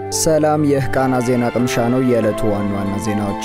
ሰላም የህቃና ዜና ቅምሻ ነው። የዕለቱ ዋና ዜናዎች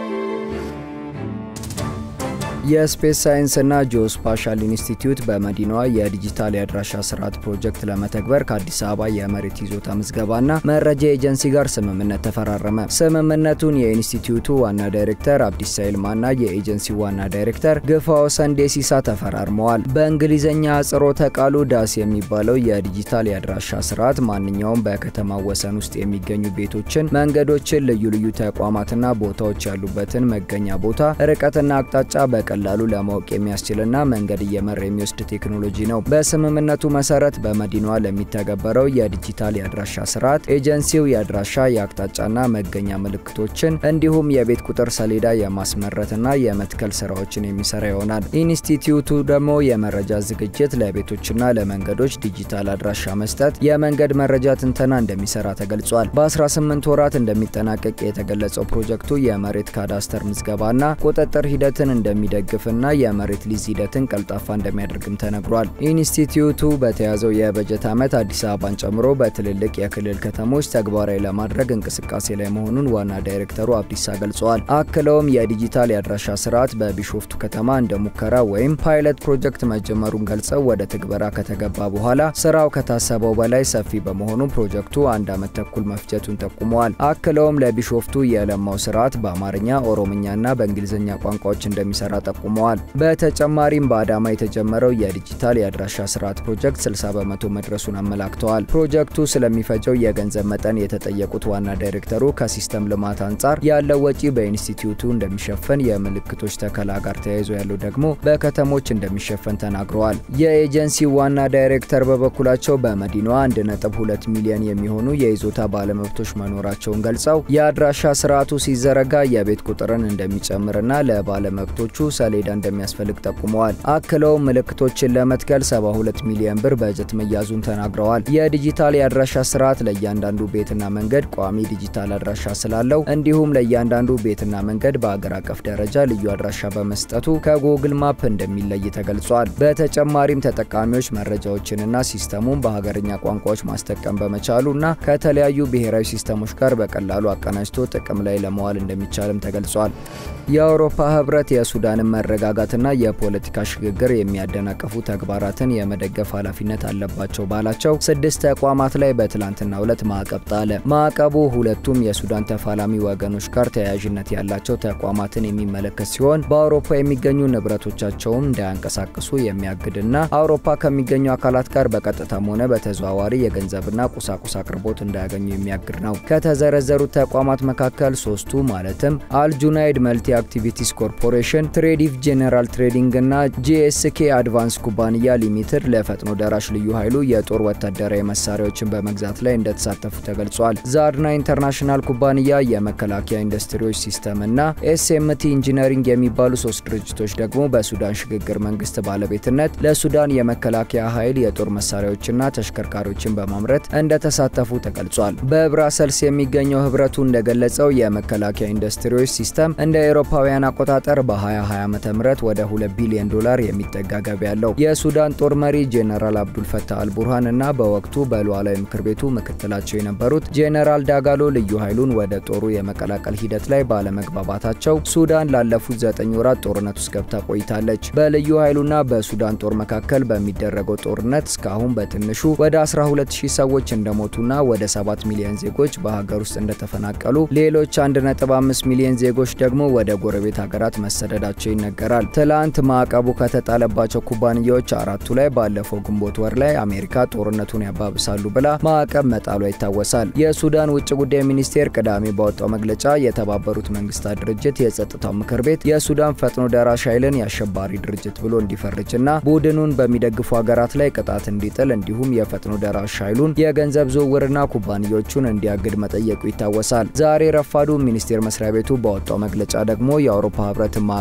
የስፔስ ሳይንስ እና ጂኦስፓሻል ኢንስቲትዩት በመዲናዋ የዲጂታል ያድራሻ ስርዓት ፕሮጀክት ለመተግበር ከአዲስ አበባ የመሬት ይዞታ ምዝገባና መረጃ ኤጀንሲ ጋር ስምምነት ተፈራረመ። ስምምነቱን የኢንስቲትዩቱ ዋና ዳይሬክተር አብዲሳ ይልማና የኤጀንሲው ዋና ዳይሬክተር ግፋው ሰንዴሲሳ ተፈራርመዋል። በእንግሊዘኛ አጽሮተ ቃሉ ዳስ የሚባለው የዲጂታል ያድራሻ ስርዓት ማንኛውም በከተማ ወሰን ውስጥ የሚገኙ ቤቶችን፣ መንገዶችን፣ ልዩ ልዩ ተቋማትና ቦታዎች ያሉበትን መገኛ ቦታ ርቀትና አቅጣጫ በቀላሉ ለማወቅ የሚያስችልና መንገድ እየመራ የሚወስድ ቴክኖሎጂ ነው። በስምምነቱ መሰረት በመዲናዋ ለሚተገበረው የዲጂታል ያድራሻ ስርዓት ኤጀንሲው ያድራሻ የአቅጣጫና መገኛ ምልክቶችን እንዲሁም የቤት ቁጥር ሰሌዳ የማስመረትና የመትከል ስራዎችን የሚሰራ ይሆናል። ኢንስቲትዩቱ ደግሞ የመረጃ ዝግጅት፣ ለቤቶችና ለመንገዶች ዲጂታል አድራሻ መስጠት፣ የመንገድ መረጃ ትንተና እንደሚሰራ ተገልጿል። በ18 ወራት እንደሚጠናቀቅ የተገለጸው ፕሮጀክቱ የመሬት ካዳስተር ምዝገባና ቁጥጥር ሂደትን እንደሚደግፍና የመሬት ሊዝ ሂደትን ቀልጣፋ እንደሚያደርግም ተነግሯል። ኢንስቲትዩቱ በተያዘው የበጀት ዓመት አዲስ አበባን ጨምሮ በትልልቅ የክልል ከተሞች ተግባራዊ ለማድረግ እንቅስቃሴ ላይ መሆኑን ዋና ዳይሬክተሩ አብዲሳ ገልጸዋል። አክለውም የዲጂታል ያድራሻ ስርዓት በቢሾፍቱ ከተማ እንደ ሙከራ ወይም ፓይለት ፕሮጀክት መጀመሩን ገልጸው ወደ ትግበራ ከተገባ በኋላ ስራው ከታሰበው በላይ ሰፊ በመሆኑ ፕሮጀክቱ 1 ዓመት ተኩል መፍጀቱን ጠቁመዋል። አክለውም ለቢሾፍቱ የለማው ስርዓት በአማርኛ፣ ኦሮምኛና በእንግሊዝኛ ቋንቋዎች እንደሚሰራ ጠቁመዋል። በተጨማሪም በአዳማ የተጀመረው የዲጂታል ያድራሻ ስርዓት ፕሮጀክት 60 በመቶ መድረሱን አመላክተዋል። ፕሮጀክቱ ስለሚፈጀው የገንዘብ መጠን የተጠየቁት ዋና ዳይሬክተሩ ከሲስተም ልማት አንጻር ያለው ወጪ በኢንስቲትዩቱ እንደሚሸፈን፣ የምልክቶች ተከላ ጋር ተያይዞ ያለው ደግሞ በከተሞች እንደሚሸፈን ተናግረዋል። የኤጀንሲው ዋና ዳይሬክተር በበኩላቸው በመዲናዋ 1.2 ሚሊዮን የሚሆኑ የይዞታ ባለመብቶች መኖራቸውን ገልጸው የአድራሻ ስርዓቱ ሲዘረጋ የቤት ቁጥርን እንደሚጨምርና ለባለመብቶቹ ሰሌዳ እንደሚያስፈልግ ጠቁመዋል። አክለው ምልክቶችን ለመትከል 72 ሚሊዮን ብር በጀት መያዙን ተናግረዋል። የዲጂታል ያድራሻ ስርዓት ለእያንዳንዱ ቤትና መንገድ ቋሚ ዲጂታል አድራሻ ስላለው እንዲሁም ለእያንዳንዱ ቤትና መንገድ በአገር አቀፍ ደረጃ ልዩ አድራሻ በመስጠቱ ከጉግል ማፕ እንደሚለይ ተገልጿል። በተጨማሪም ተጠቃሚዎች መረጃዎችንና ሲስተሙን በሀገርኛ ቋንቋዎች ማስጠቀም በመቻሉና ከተለያዩ ብሔራዊ ሲስተሞች ጋር በቀላሉ አቀናጅቶ ጥቅም ላይ ለማዋል እንደሚቻልም ተገልጿል። የአውሮፓ ህብረት የሱዳን መረጋጋትና የፖለቲካ ሽግግር የሚያደናቀፉ ተግባራትን የመደገፍ ኃላፊነት አለባቸው ባላቸው 6 ተቋማት ላይ በትላንትናው ዕለት ማዕቀብ ጣለ። ማዕቀቡ ሁለቱም የሱዳን ተፋላሚ ወገኖች ጋር ተያያዥነት ያላቸው ተቋማትን የሚመለከት ሲሆን በአውሮፓ የሚገኙ ንብረቶቻቸውን እንዳያንቀሳቅሱ የሚያግድና አውሮፓ ከሚገኙ አካላት ጋር በቀጥታም ሆነ በተዘዋዋሪ የገንዘብና ቁሳቁስ አቅርቦት እንዳያገኙ የሚያግድ ነው። ከተዘረዘሩት ተቋማት መካከል 3ቱ ማለትም አልጁናይድ መልቲ አክቲቪቲስ ኮርፖሬሽን፣ ትሬዲቭ ጄነራል ትሬዲንግ እና ጂኤስኬ አድቫንስ ኩባንያ ሊሚትድ ለፈጥኖ ደራሽ ልዩ ኃይሉ የጦር ወታደራዊ መሳሪያዎችን በመግዛት ላይ እንደተሳተፉ ተገልጿል። ዛድና ኢንተርናሽናል ኩባንያ፣ የመከላከያ ኢንዱስትሪዎች ሲስተም እና ኤስኤምቲ ኢንጂነሪንግ የሚባሉ 3 ድርጅቶች ደግሞ በሱዳን ሽግግር መንግስት ባለቤትነት ለሱዳን የመከላከያ ኃይል የጦር መሳሪያዎችና ተሽከርካሪዎችን በማምረት እንደተሳተፉ ተገልጿል። በብራሰልስ የሚገኘው ህብረቱ እንደገለጸው የመከላከያ ኢንዱስትሪዎች ሲስተም እንደ አውሮፓውያን አቆጣጠር በ2020 ዓመተ ምህረት ወደ $2 ቢሊዮን የሚጠጋ ገቢ ያለው የሱዳን ጦር መሪ ጄነራል አብዱል ፈታህ አልቡርሃን እና በወቅቱ በሉዓላዊ ምክር ቤቱ ምክትላቸው የነበሩት ጄነራል ዳጋሎ ልዩ ኃይሉን ወደ ጦሩ የመቀላቀል ሂደት ላይ ባለመግባባታቸው ሱዳን ላለፉት 9 ወራት ጦርነት ውስጥ ገብታ ቆይታለች። በልዩ ኃይሉና በሱዳን ጦር መካከል በሚደረገው ጦርነት እስካሁን በትንሹ ወደ 12000 ሰዎች እንደሞቱና ወደ 7 ሚሊዮን ዜጎች በሀገር ውስጥ እንደተፈናቀሉ፣ ሌሎች 1.5 ሚሊዮን ዜጎች ደግሞ ወደ ጎረቤት ሀገራት መሰደዳቸው ይነገራል። ትላንት ማዕቀቡ ከተጣለባቸው ኩባንያዎች 4ቱ ላይ ባለፈው ግንቦት ወር ላይ አሜሪካ ጦርነቱን ያባብሳሉ ብላ ማዕቀብ መጣሏ ይታወሳል። የሱዳን ውጭ ጉዳይ ሚኒስቴር ቅዳሜ ባወጣው መግለጫ የተባበሩት መንግስታት ድርጅት የጸጥታው ምክር ቤት የሱዳን ፈጥኖ ደራሽ ኃይልን የአሸባሪ ድርጅት ብሎ እንዲፈርጅና ቡድኑን በሚደግፉ ሀገራት ላይ ቅጣት እንዲጥል እንዲሁም የፈጥኖ ደራሽ ኃይሉን የገንዘብ ዝውውርና ኩባንያዎቹን እንዲያግድ መጠየቁ ይታወሳል። ዛሬ ረፋዱ ሚኒስቴር መስሪያ ቤቱ ባወጣው መግለጫ ደግሞ የአውሮፓ ህብረት ማዕቀብ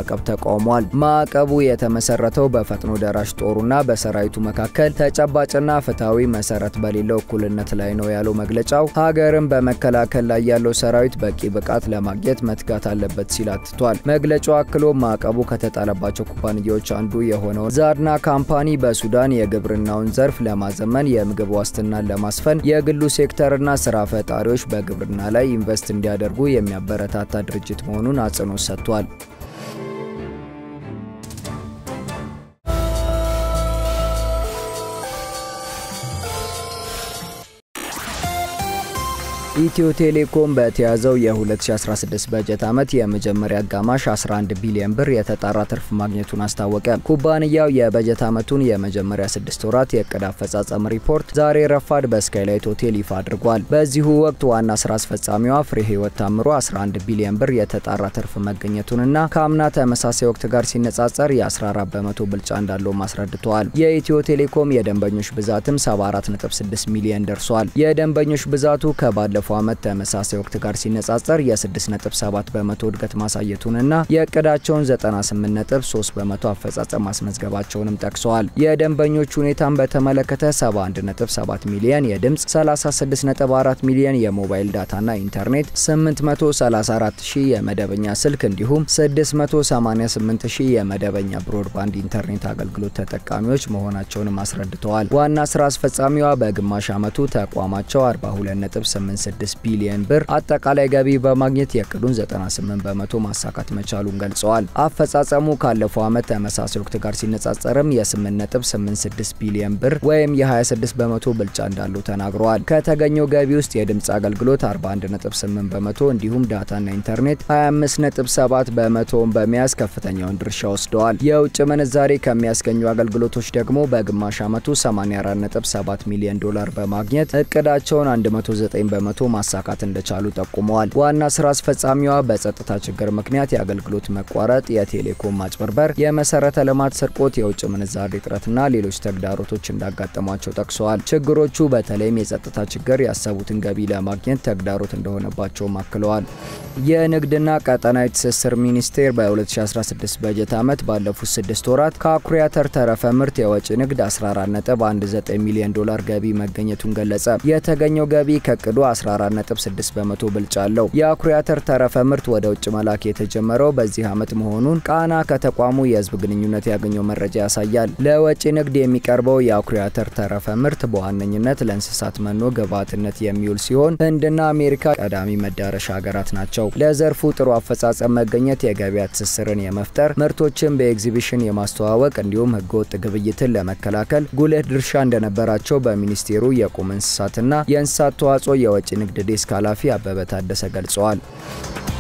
ተቃውሟል። ማዕቀቡ የተመሰረተው በፈጥኖ ደራሽ ጦሩና በሰራዊቱ መካከል ተጨባጭና ፍትሃዊ መሰረት በሌለው እኩልነት ላይ ነው ያለው መግለጫው ሀገርን በመከላከል ላይ ያለው ሰራዊት በቂ ብቃት ለማግኘት መትጋት አለበት ሲል አትቷል። መግለጫው አክሎ ማዕቀቡ ከተጣለባቸው ኩባንያዎች አንዱ የሆነው ዛድና ካምፓኒ በሱዳን የግብርናውን ዘርፍ ለማዘመን የምግብ ዋስትናን ለማስፈን የግሉ ሴክተርና ስራ ፈጣሪዎች በግብርና ላይ ኢንቨስት እንዲያደርጉ የሚያበረታታ ድርጅት መሆኑን አጽንኦት ሰጥቷል። ኢትዮ ቴሌኮም በተያዘው የ2016 በጀት ዓመት የመጀመሪያ አጋማሽ 11 ቢሊዮን ብር የተጣራ ትርፍ ማግኘቱን አስታወቀ። ኩባንያው የበጀት ዓመቱን የመጀመሪያ 6 ወራት የዕቅድ አፈጻጸም ሪፖርት ዛሬ ረፋድ በስካይላይት ሆቴል ይፋ አድርጓል። በዚሁ ወቅት ዋና ስራ አስፈጻሚዋ ፍሬህይወት ታምሩ 11 ቢሊዮን ብር የተጣራ ትርፍ መገኘቱንና ከአምና ተመሳሳይ ወቅት ጋር ሲነጻጸር የ14 በመቶ ብልጫ እንዳለው አስረድተዋል። የኢትዮ ቴሌኮም የደንበኞች ብዛትም 74.6 ሚሊዮን ደርሷል። የደንበኞች ብዛቱ ከባለፈው ዓመት ተመሳሳይ ወቅት ጋር ሲነጻጸር የ6.7 በመቶ እድገት ማሳየቱንና የዕቅዳቸውን 98.3 በመቶ አፈጻጸም ማስመዝገባቸውንም ጠቅሰዋል። የደንበኞች ሁኔታን በተመለከተ 71.7 ሚሊዮን የድምጽ፣ 36.4 ሚሊዮን የሞባይል ዳታና ኢንተርኔት፣ 834,000 የመደበኛ ስልክ እንዲሁም 688,000 የመደበኛ ብሮድባንድ ኢንተርኔት አገልግሎት ተጠቃሚዎች መሆናቸውንም አስረድተዋል። ዋና ስራ አስፈጻሚዋ በግማሽ ዓመቱ ተቋማቸው 42.86 ቢሊዮን ብር አጠቃላይ ገቢ በማግኘት የዕቅዱን 98 በመቶ ማሳካት መቻሉን ገልጸዋል። አፈጻጸሙ ካለፈው ዓመት ተመሳሳይ ወቅት ጋር ሲነጻጸርም የ8.86 ቢሊዮን ብር ወይም የ26 በመቶ ብልጫ እንዳለው ተናግረዋል። ከተገኘው ገቢ ውስጥ የድምጽ አገልግሎት 41.8 በመቶ እንዲሁም ዳታና ኢንተርኔት 25.7 በመቶን በመያዝ ከፍተኛውን ድርሻ ወስደዋል። የውጭ ምንዛሬ ከሚያስገኙ አገልግሎቶች ደግሞ በግማሽ ዓመቱ 84.7 ሚሊዮን ዶላር በማግኘት ዕቅዳቸውን 109 በመቶ ማሳካት እንደቻሉ ጠቁመዋል። ዋና ስራ አስፈጻሚዋ በጸጥታ ችግር ምክንያት የአገልግሎት መቋረጥ፣ የቴሌኮም ማጭበርበር፣ የመሰረተ ልማት ስርቆት፣ የውጭ ምንዛሬ እጥረትና ሌሎች ተግዳሮቶች እንዳጋጠሟቸው ጠቅሰዋል። ችግሮቹ በተለይም የጸጥታ ችግር ያሰቡትን ገቢ ለማግኘት ተግዳሮት እንደሆነባቸው አክለዋል። የንግድና ቀጠናዊ ትስስር ሚኒስቴር በ2016 በጀት ዓመት ባለፉት 6 ወራት ከአኩሪ አተር ተረፈ ምርት የወጪ ንግድ 14.19 ሚሊዮን ዶላር ገቢ መገኘቱን ገለጸ። የተገኘው ገቢ ከዕቅዱ 14.6 በመቶ ብልጫ አለው። የአኩሪ አተር ተረፈ ምርት ወደ ውጭ መላክ የተጀመረው በዚህ ዓመት መሆኑን ቃና ከተቋሙ የህዝብ ግንኙነት ያገኘው መረጃ ያሳያል። ለወጪ ንግድ የሚቀርበው የአኩሪ አተር ተረፈ ምርት በዋነኝነት ለእንስሳት መኖ ግብዓትነት የሚውል ሲሆን ህንድና አሜሪካ ቀዳሚ መዳረሻ ሀገራት ናቸው። ለዘርፉ ጥሩ አፈጻጸም መገኘት የገበያ ትስስርን የመፍጠር፣ ምርቶችን በኤግዚቢሽን የማስተዋወቅ እንዲሁም ህገወጥ ግብይትን ለመከላከል ጉልህ ድርሻ እንደነበራቸው በሚኒስቴሩ የቁም እንስሳትና የእንስሳት ተዋጽኦ የወጪ ንግድ ዴስክ ኃላፊ አበበ ታደሰ ገልጸዋል።